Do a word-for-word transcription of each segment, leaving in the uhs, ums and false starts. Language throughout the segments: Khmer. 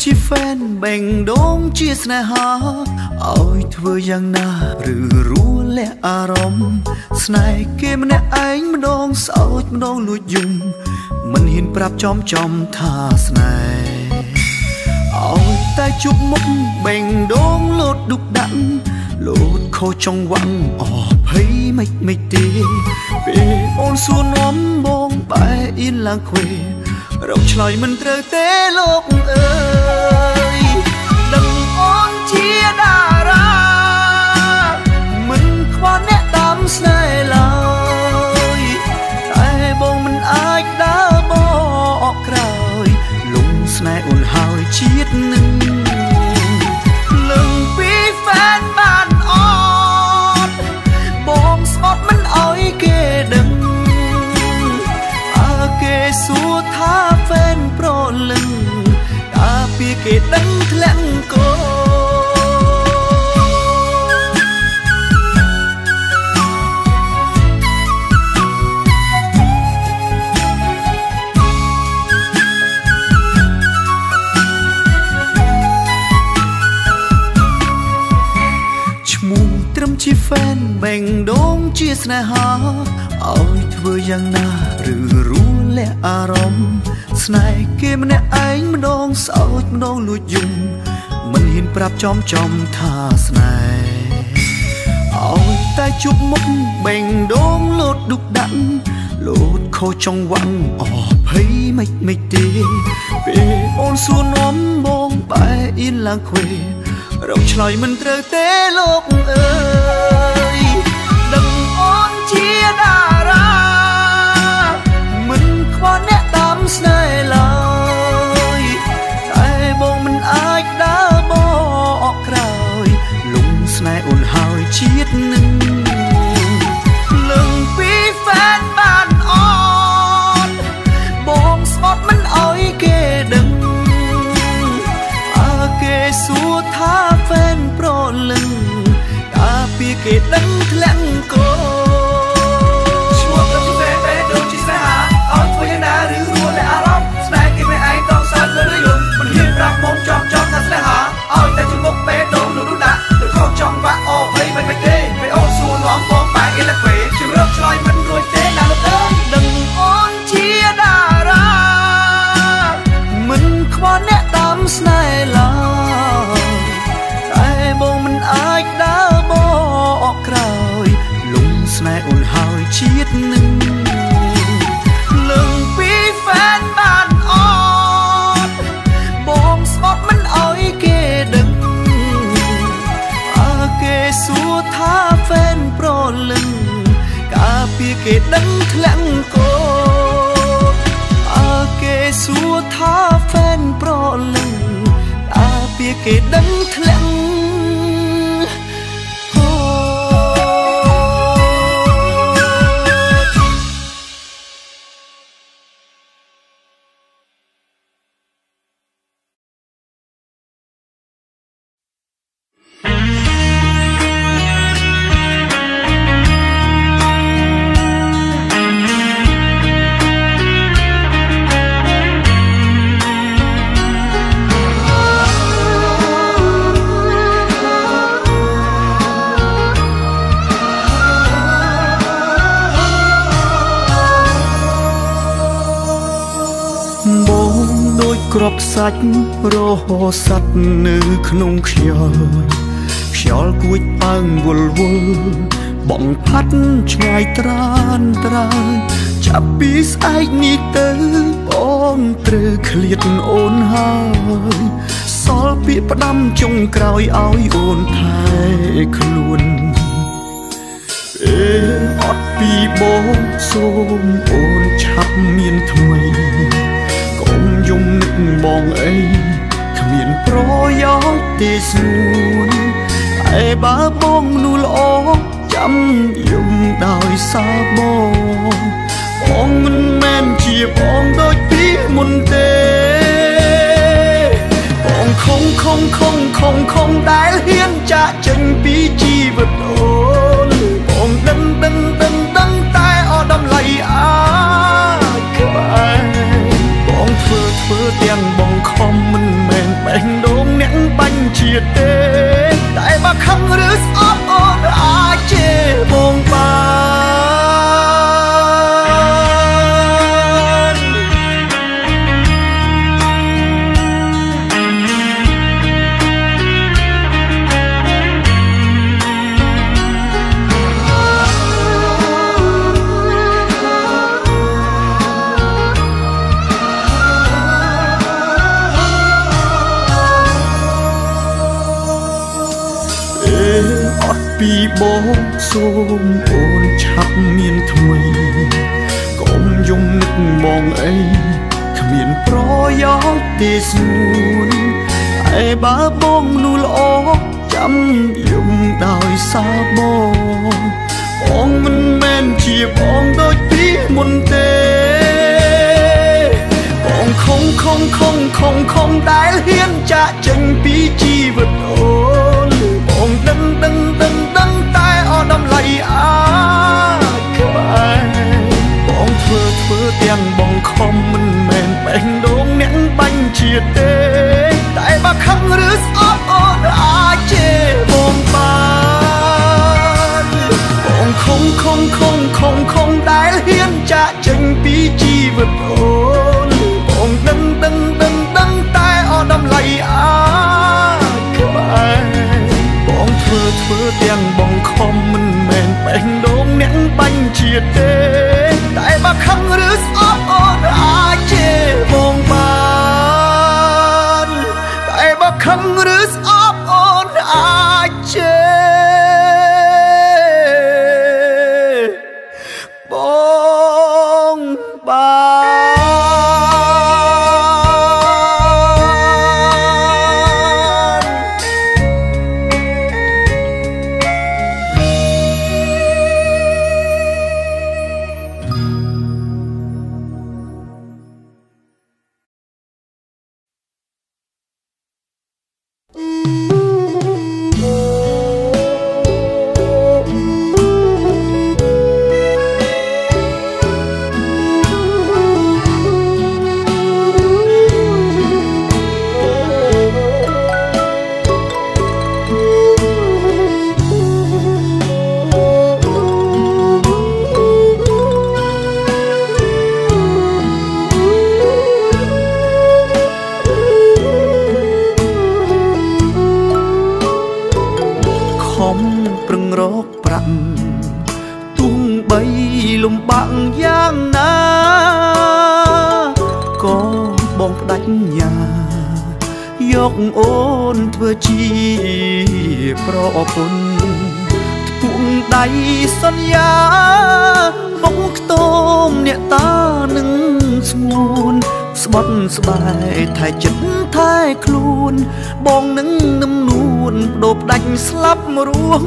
ជាហ្វេនបេងដូងជាស្នេហាឲ្យធ្វើយ៉ាងណាឬរួលះអារម្មណ៍ស្នេហ៍គេម្នាក់ឯងម្ដងសោចម្ដងលួចយំមិនហ៊ានប្រាប់ចំចំថាស្នេហ៍ឲ្យតែជប់មុខបេងដូងលោតឌុកដាក់លោតខុសចង្វាក់អភ័យមិនមិនទេពេលអូនសួរនាំបងបែអៀនឡើងខ្វេរកឆ្លើយមិនត្រូវទេលោកអើយដឹងអូនជាតារាមិនខ្វល់អ្នកតាមស្នេហ៍ឡើយតែបងមិនអាចដើរបកក្រោយលងស្នេហ៍អូនហើយជាតិនឹងលឹងពីហ្វេនបានអត់បងស្បត់មិនអោយគេដឹងអើគេសួរថាហ្វេនប្រលឹងកាពីគេដឹងធ្លាក់កោជាហ្វេនបេងដូងជាស្នេហាឲ្យធ្វើយ៉ាងណាឬរួលះអារម្មណ៍ស្នេហ៍គេម្នាក់ឯងម្ដងសោចម្ដងលួចយំមិនហ៊ានប្រាប់ចំចំថាស្នេហ៍ឲ្យតែជប់មុខបេងដូងលោតឌុកដាក់លោតខុសចង្វាក់អភ័យមិនមិនទេពេលអូនសួរនាំបងបែអៀនឡើងខ្វេរកឆ្លើយមិនត្រូវទេលោកអើយដឹងអូនជាតារាមិនខ្វល់អ្នកតាមស្នេហ៍ឡើយតែបងមិនអាចដើរបកក្រោយលងស្នេហ៍អូនហើយជាតិនឹងលឹងពីហ្វេនបានអត់បងស្បត់មិនអោយគេដឹងអើគេសួរថាហ្វេនប្រលឹងកាពីគេដឹងធ្លាក់កោឈ្មោះទៅជាហ្វេនបេងដូងជាស្នេហាឲ្យធ្វើយ៉ាងណាឬរួលះអារម្មណ៍ស្នេហ៍គេមិនឯងតងសើចលើយំមិនហ៊ានប្រាប់មកចំចំថាស្នេហាឲ្យតែជមុខបេងដូងនោះនោះដាក់ទៅខុសចង់បាក់អភ័យមិនមិនទេពេលអូនសួរនាំបងបែកអីឡាក់ពេជម្រកឆ្លើយមិនរួចទេណាលោកអើយដឹងអូនជាតារាមិនខ្វល់អ្នកតាមស្នេហ៍ឡើយតែបងមិនអាចដើរបកក្រោយលងស្នេហ៍អូនហើយជាតិនឹងលឹងពីហ្វេនបានអត់បងស្បត់មិនអោយគេដឹងអើគេសួរថាហ្វេនប្រលឹងកាពីគេដឹងធ្លាក់កោអើគេសួរថាហ្វេនប្រលឹងកាពីគេដឹងធ្លាក់គ្រាប់សាច់រហោស័តនៅក្នុងខ្យល់ខ្យល់គួចប៉ើងវល់វល់បងផាត់ឆ្ងាយត្រានត្រើយចាប់ពីស្អែកនេះទៅបងត្រូវឃ្លាតអូនហើយសល់ពាក្យផ្ដាំចុងក្រោយឲ្យអូនថែខ្លួនអេអត់ពីបងសូមអូនឆាប់មានថ្មីកុំយំនឹកបងអីគ្មានប្រយោជន៍ទេស្នួនតែបើបងនោះល្អចាំយំដោយសារបងបងមិនមែនជាបងដូចពីមុនទេបងខំខំខំខំខំដែលហ៊ានចាក់ចេញពីជីវិតអូនបងដឹងដឹងដឹងដឹងតែអត់តម្លៃអាចក្បែរបងធ្វើធ្វើទាំងបងខំមិនមែនបេះជាតិទេតែបើខឹងឬស្អប់អូនអាចជេរបងបានពីបងសូមអូនឆាប់មានថ្មីកុំយំនឹកបងអីគ្មានប្រយោជន៍ទេស្ងួនតែបើបងនោះល្អចាំយំដោយសារបងបងមិនមែនជាបងដូចពីមុនទេបងខំខំខំខំខំដែលហ៊ានចាក់ចេញពីជីវិតអូនបងដឹងដឹងដឹងដឹងតែអត់ដំឡៃអាចក្បែរបងធ្វើធ្វើទាំងបងខំមិនមែនបេះដូងអ្នកបាញ់ជាតិទេតែបើខឹងឬស្អប់អូនអាចជេរបងបានបងខំខំខំខំខំដែលហ៊ានចាក់ចេញពីជីវិតអូនបងដឹងដឹងដឹងដឹងតែអត់ដំឡៃអាចក្បែរបងធ្វើធ្វើទាំងបងខំមិនមែនបេះដូងអ្នកបាញ់ជាតិទេតែបើខឹងឬស្អប់អូនអាចជេរបងបានតែបើខឹងឬស្អប់អូនអាចជេរបងបានលំបាក់យ៉ាងណាក៏បងផ្ដាច់ញាយកអូនធ្វើជាប្រពន្ធធ្ពួងដៃសន្យាមកខ្ទមអ្នកតានឹងស្ងួនស្បត់ស្បែកថែចិត្តថែខ្លួនបងនឹងនឹមនួនបដូរផ្ដាច់ស្លាប់រស់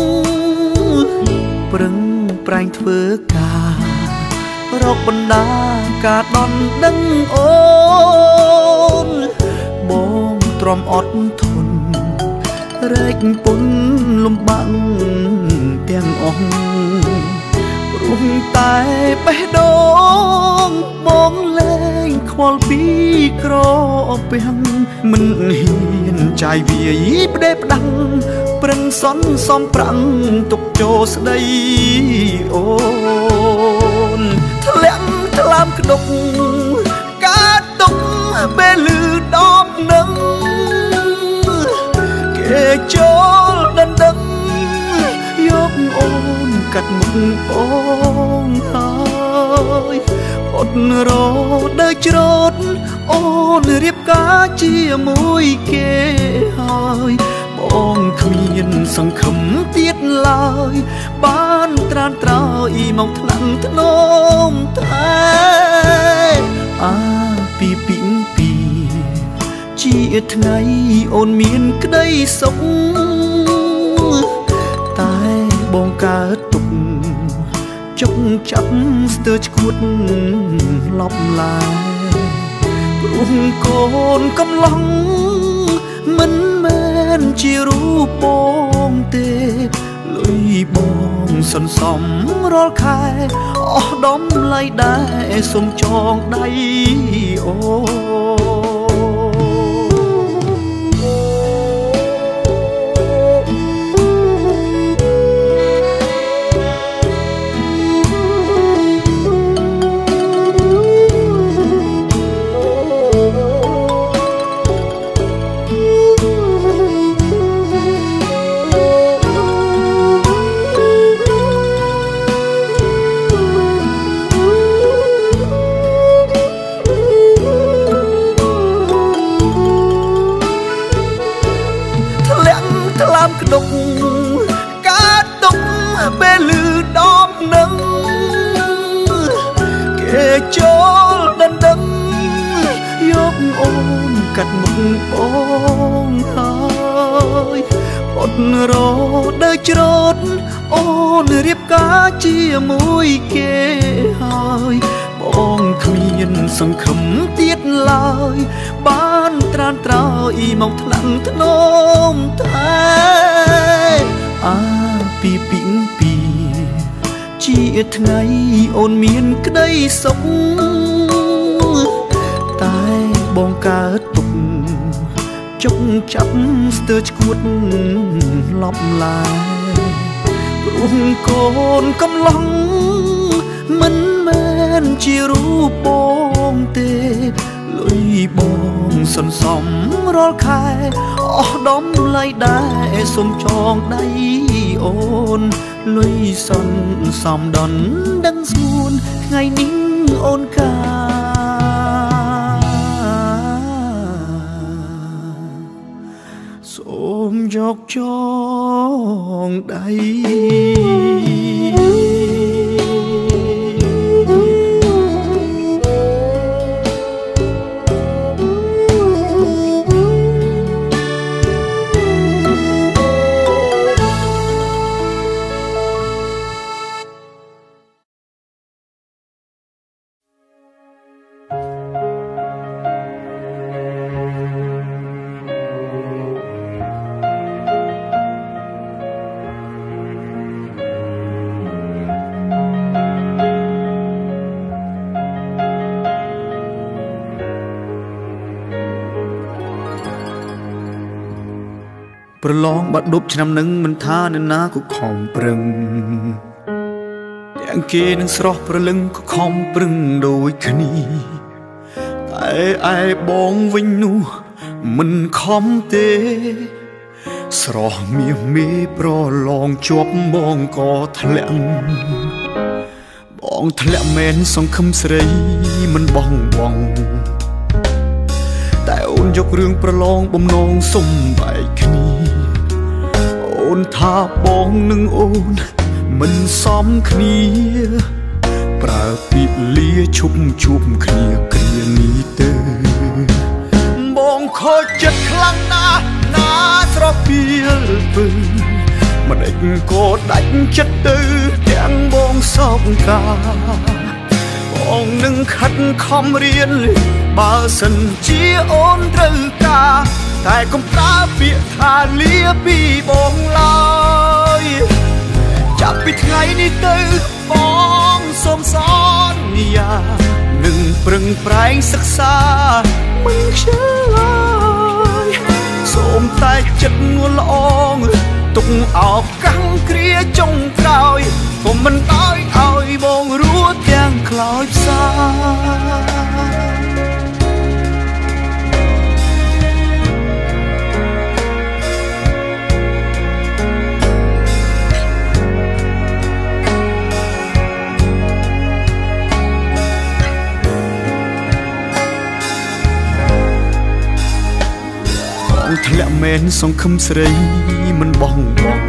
ប្រឹងប្រែងធ្វើការរកបណ្ដាការដន់ដឹងអូនបងទ្រាំអត់ធន់រែកពុនលំបាំងទាំងអស់ព្រោះតែបេះដូងបងលែងខ្វល់ពីក្រពះមិនហ៊ានចាយវាយផ្ដេសផ្ដាំងប្រឹងសន់សំប្រាំងទុកចូលស្ដីអូនធ្លាក់ថ្លើមក្តុកកើតទុកពេលលឺដបនឹងគេចូលដណ្ដឹងយកអូនកាត់មុខបងហើយអត់រដើរច្រូតអូនរៀបការជាមួយគេហើយបងគ្មានសង្ឃឹមទៀតឡើយបានត្រានត្រោយមកថ្នាក់ធ្នមតែអាពីពីពីជាថ្ងៃអូនមានក្តីសុខតែបងកើតទុកចុកចាប់ស្ទើរឈួតលប់ឡាយព្រោះកូនកំឡុងមិនមែនជារូបបងទេលុយបងសន្សំរាល់ខែអស់ដំឡៃដែរសុំចងដៃអូកាត់មុខបងហើយអត់រត់ដើរច្រូតអូនរៀបការជាមួយគេហើយបងគ្មានសង្ឃឹមទៀតឡើយបានត្រានត្រោយមកថ្នាក់ធ្នមតែអាពីពីពីជាថ្ងៃអូនមានក្តីសុខតែបងកើតទុកចុកចាប់ស្ទើរឈួតលប់ឡាយព្រោះកូនកំឡុងមិនមែនជារូបបងទេលុយបងសន្សំរាល់ខែអស់ដំឡៃដែរសុំចងដៃអូនលុយសន្សំដនដឹងស្ងួនថ្ងៃនេះអូនកាសូមយកចងដៃប្រឡងបាត់ដប់ឆ្នាំនឹងមិនថាអ្នកណាក៏ខំប្រឹងទាំងគេនឹងស្រស់ប្រលឹងក៏ខំប្រឹងដូចគ្នាតែឯបងវិញនោះមិនខំទេស្រស់មាសមេប្រឡងជាប់បងក៏ធ្លាក់បងធ្លាក់មែនសង្ឃឹមស្រីមិនបងបងតែអូនយករឿងប្រឡងបំណងសុំបែកគ្នាអូនថាបងនឹងអូនមិនសមគ្នាប្រើពាក្យលាឈប់ជួបគ្នាគ្រានេះទៅបងខូចចិត្តខ្លាំងណាស់ណាស្រពាលពឹងមិនដេចក៏ដាច់ចិត្តទៅទាំងបងសោកកាបងនឹងខិតខំរៀនបើសិនជាអូនត្រូវការតែកុំប្រើពាក្យថាលាពីបងឡើយចាប់ពីថ្ងៃនេះទៅបងសូមសន្យានឹងប្រឹងប្រែងសិក្សាមិនខ្ជិលឡើយសូមតែចិត្តនួនល្អងទុកឱកាសគ្រាចុងក្រោយក៏មិនដោយឲ្យបងរស់ទាំងខ្លោចផ្សាធ្លាក់មែនសង្ឃឹមស្រីមិនបងបង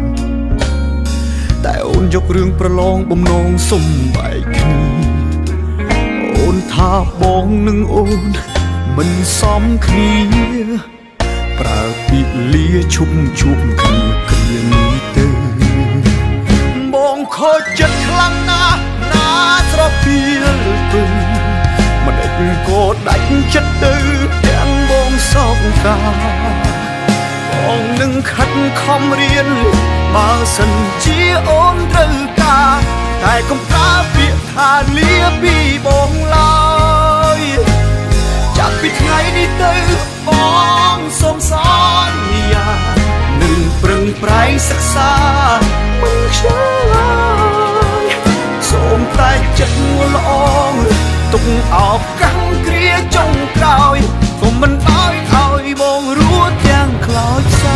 តែអូនយករឿងប្រឡងបំណងសុំបែកគ្នាអូនថាបងនឹងអូនមិនសមគ្នាប្រើពាក្យលាឈប់ជួបគ្នាគ្រានេះទៅបងខូចចិត្តខ្លាំងណាស់ណាស្រពាលពឹងមិនដេចក៏ដាច់ចិត្តទៅទាំងបងសោកកាបងនឹងខិតខំរៀនបើសិនជាអូនត្រូវការតែកុំប្រើពាក្យថាលាពីបងឡើយចាប់ពីថ្ងៃនេះទៅបងសូមសន្យានឹងប្រឹងប្រែងសិក្សាមិនខ្ជិលឡើយសូមតែចិត្តនួនល្អងទុកឱកាសគ្រាចុងក្រោយក៏មិនដោយឲ្យបងរស់ទាំងខ្លោចផ្សា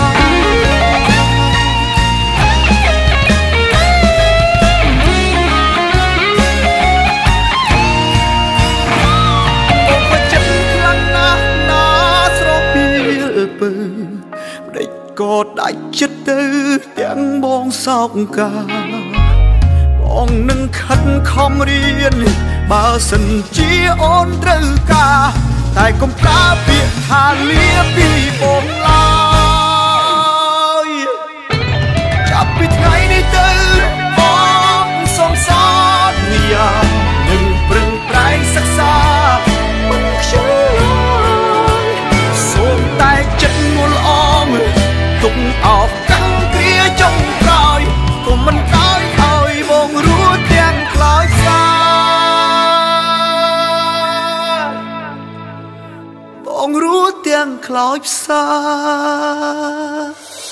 បងចិត្តខ្លាំងណាស់ណាស្រពាលពើដេចក៏ដាច់ចិត្តទៅទាំងបងសោកកាបងនឹងខិតខំរៀនបើសិនជាអូនត្រូវការតែកុំប្រើពាក្យថាលាពីបងឡើយចាប់ពីថ្ងៃនេះទៅបងសូមសន្យានឹងប្រឹងប្រែងសិក្សាមិនខ្ជិលសូមតែចិត្តងល់អងទុកអោបកាន់គ្រាចុងក្រោយកុំមិនដោយឲ្យបងរស់ទាំងខ្លោចផ្សាបងរស់ទាំងខ្លោចផ្សា